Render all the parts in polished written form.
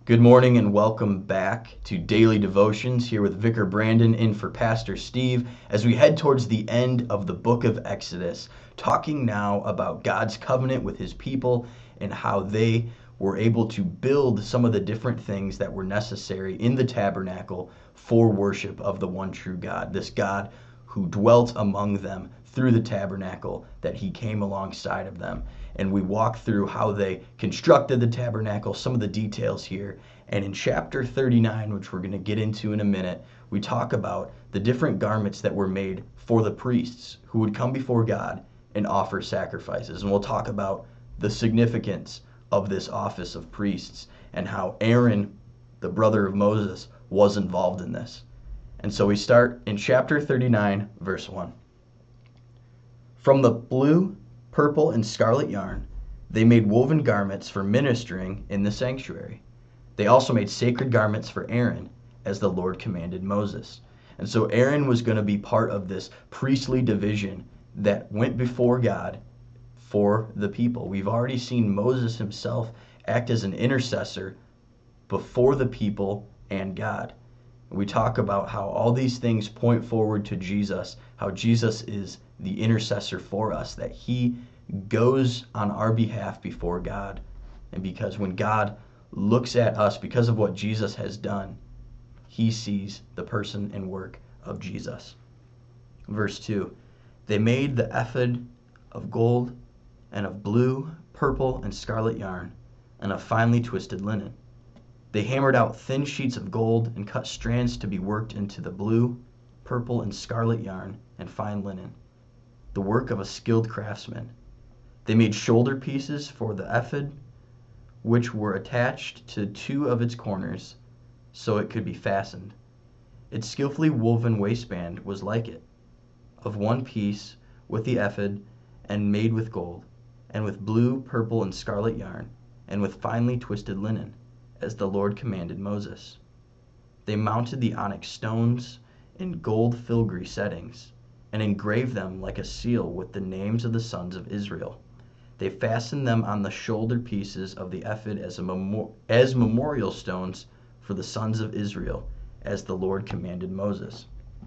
Good morning and welcome back to Daily Devotions here with Vicar Brandon in for Pastor Steve as we head towards the end of the book of Exodus, talking now about God's covenant with his people and how they were able to build some of the different things that were necessary in the tabernacle for worship of the one true God, this God who dwelt among them through the tabernacle, that he came alongside of them. And we walk through how they constructed the tabernacle, some of the details here. And in chapter 39, which we're going to get into in a minute, we talk about the different garments that were made for the priests who would come before God and offer sacrifices. And we'll talk about the significance of this office of priests and how Aaron, the brother of Moses, was involved in this. And so we start in chapter 39, verse 1. From the blue, purple, and scarlet yarn, they made woven garments for ministering in the sanctuary. They also made sacred garments for Aaron, as the Lord commanded Moses. And so Aaron was going to be part of this priestly division that went before God for the people. We've already seen Moses himself act as an intercessor before the people and God. We talk about how all these things point forward to Jesus, how Jesus is the intercessor for us, that he goes on our behalf before God. And because when God looks at us, because of what Jesus has done, he sees the person and work of Jesus. Verse 2, they made the ephod of gold and of blue, purple, and scarlet yarn, and of finely twisted linen. They hammered out thin sheets of gold and cut strands to be worked into the blue, purple, and scarlet yarn and fine linen, the work of a skilled craftsman. They made shoulder pieces for the ephod, which were attached to two of its corners so it could be fastened. Its skillfully woven waistband was like it, of one piece with the ephod and made with gold, and with blue, purple, and scarlet yarn, and with finely twisted linen, as the Lord commanded Moses. They mounted the onyx stones in gold filigree settings, and engraved them like a seal with the names of the sons of Israel. They fastened them on the shoulder pieces of the ephod as memorial stones for the sons of Israel, as the Lord commanded Moses.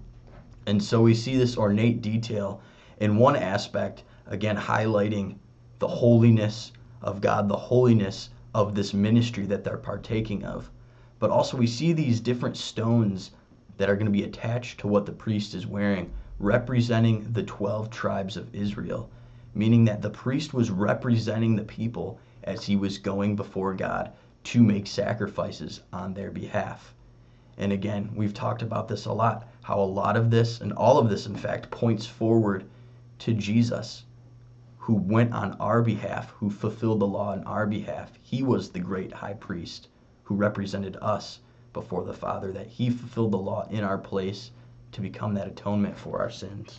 And so we see this ornate detail in one aspect, again highlighting the holiness of God, the holiness of this ministry that they're partaking of. But also we see these different stones that are going to be attached to what the priest is wearing, representing the 12 tribes of Israel, meaning that the priest was representing the people as he was going before God to make sacrifices on their behalf. And again, we've talked about this a lot, how a lot of this, and all of this in fact, points forward to Jesus, who went on our behalf, who fulfilled the law on our behalf. He was the great high priest who represented us before the Father, that he fulfilled the law in our place to become that atonement for our sins.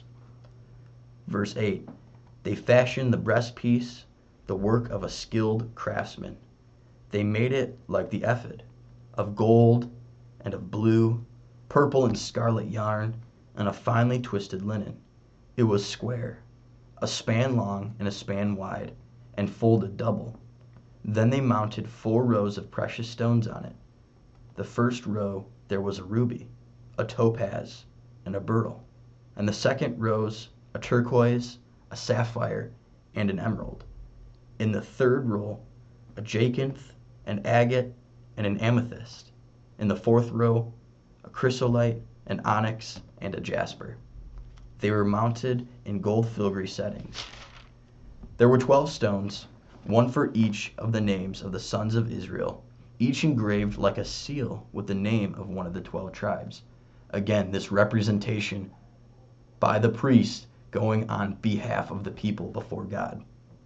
Verse 8, they fashioned the breastpiece, the work of a skilled craftsman. They made it like the ephod, of gold and of blue, purple and scarlet yarn, and of finely twisted linen. It was square, a span long and a span wide, and folded double. Then they mounted 4 rows of precious stones on it. The first row there was a ruby, a topaz, and a beryl, and the second rows a turquoise, a sapphire, and an emerald. In the third row a jacinth, an agate, and an amethyst. In the fourth row a chrysolite, an onyx, and a jasper. They were mounted in gold filigree settings. There were 12 stones, one for each of the names of the sons of Israel, each engraved like a seal with the name of one of the 12 tribes. Again, this representation by the priest going on behalf of the people before God.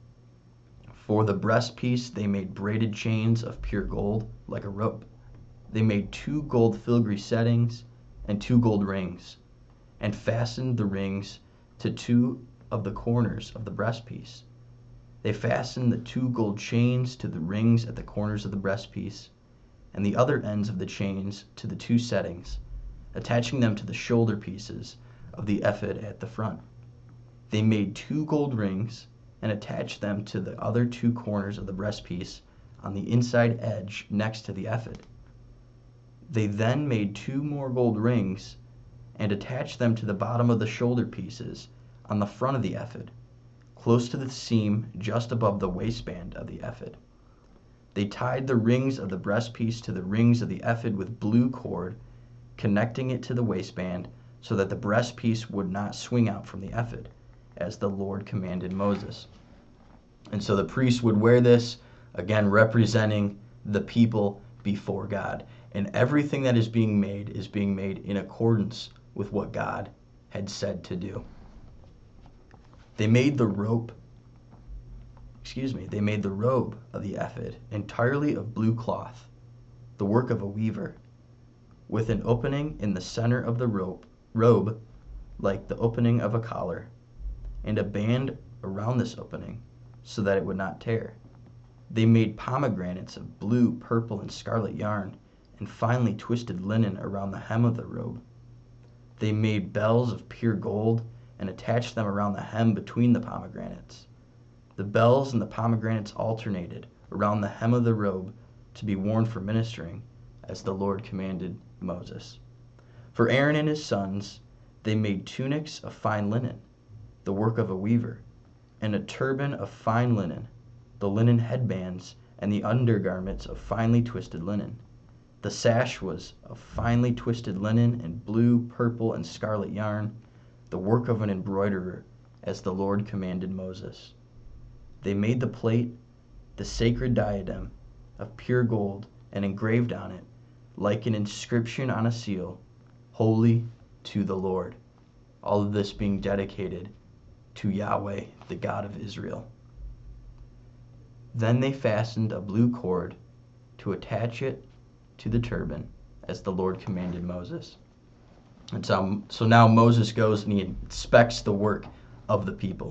For the breastpiece, they made braided chains of pure gold, like a rope. They made 2 gold filigree settings and 2 gold rings, and fastened the rings to 2 of the corners of the breastpiece. They fastened the 2 gold chains to the rings at the corners of the breastpiece, and the other ends of the chains to the 2 settings, attaching them to the shoulder pieces of the ephod at the front. They made 2 gold rings and attached them to the other 2 corners of the breastpiece on the inside edge next to the ephod. They then made 2 more gold rings and attached them to the bottom of the shoulder pieces on the front of the ephod, close to the seam just above the waistband of the ephod. They tied the rings of the breastpiece to the rings of the ephod with blue cord, connecting it to the waistband so that the breastpiece would not swing out from the ephod, as the Lord commanded Moses. And so the priest would wear this, again representing the people before God. And everything that is being made in accordance with what God had said to do. They made the robe of the ephod entirely of blue cloth, the work of a weaver, with an opening in the center of the robe like the opening of a collar, and a band around this opening so that it would not tear. They made pomegranates of blue, purple, and scarlet yarn, and finely twisted linen around the hem of the robe. They made bells of pure gold and attached them around the hem between the pomegranates. The bells and the pomegranates alternated around the hem of the robe to be worn for ministering, as the Lord commanded Moses. For Aaron and his sons, they made tunics of fine linen, the work of a weaver, and a turban of fine linen, the linen headbands, and the undergarments of finely twisted linen. The sash was of finely twisted linen and blue, purple, and scarlet yarn, the work of an embroiderer, as the Lord commanded Moses. They made the plate, the sacred diadem, of pure gold, and engraved on it, like an inscription on a seal, "Holy to the Lord." All of this being dedicated to Yahweh, the God of Israel. Then they fastened a blue cord to attach it to the turban, as the Lord commanded Moses. And so now Moses goes and he inspects the work of the people.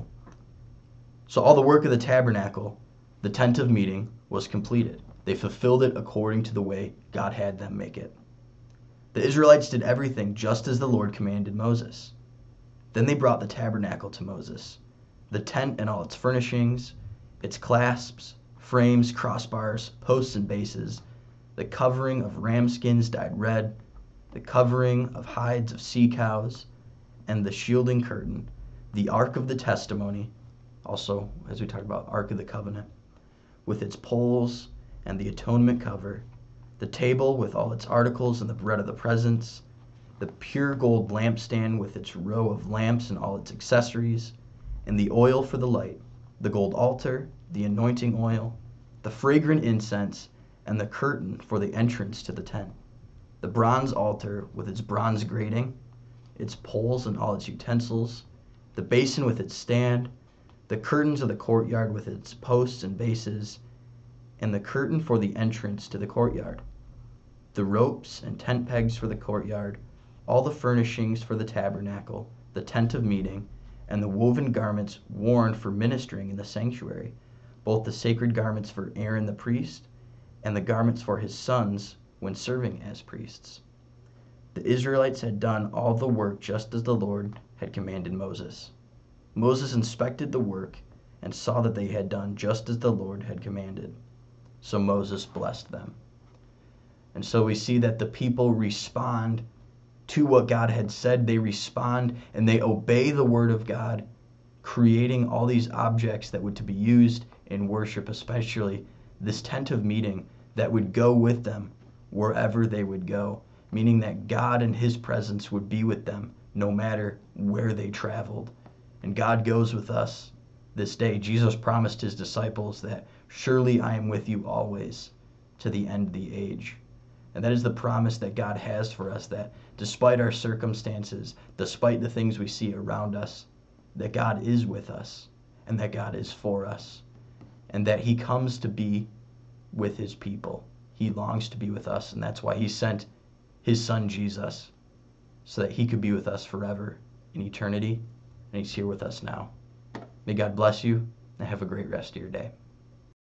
So all the work of the tabernacle, the tent of meeting, was completed. They fulfilled it according to the way God had them make it. The Israelites did everything just as the Lord commanded Moses. Then they brought the tabernacle to Moses, the tent and all its furnishings, its clasps, frames, crossbars, posts, and bases, the covering of ram skins dyed red, the covering of hides of sea cows, and the shielding curtain, the ark of the testimony, also, as we talked about, Ark of the Covenant, with its poles and the atonement cover, the table with all its articles and the bread of the presence, the pure gold lampstand with its row of lamps and all its accessories, and the oil for the light, the gold altar, the anointing oil, the fragrant incense, and the curtain for the entrance to the tent, the bronze altar with its bronze grating, its poles and all its utensils, the basin with its stand, the curtains of the courtyard with its posts and bases, and the curtain for the entrance to the courtyard, the ropes and tent pegs for the courtyard, all the furnishings for the tabernacle, the tent of meeting, and the woven garments worn for ministering in the sanctuary, both the sacred garments for Aaron the priest and the garments for his sons when serving as priests. The Israelites had done all the work just as the Lord had commanded Moses. Moses inspected the work and saw that they had done just as the Lord had commanded. So Moses blessed them. And so we see that the people respond to what God had said. They respond and they obey the word of God, creating all these objects that were to be used in worship, especially this tent of meeting that would go with them wherever they would go, meaning that God and his presence would be with them no matter where they traveled. And God goes with us this day. Jesus promised his disciples that surely I am with you always to the end of the age. And that is the promise that God has for us, that despite our circumstances, despite the things we see around us, that God is with us and that God is for us and that he comes to be with his people. He longs to be with us, and that's why he sent his son Jesus so that he could be with us forever in eternity, and he's here with us now. May God bless you and have a great rest of your day.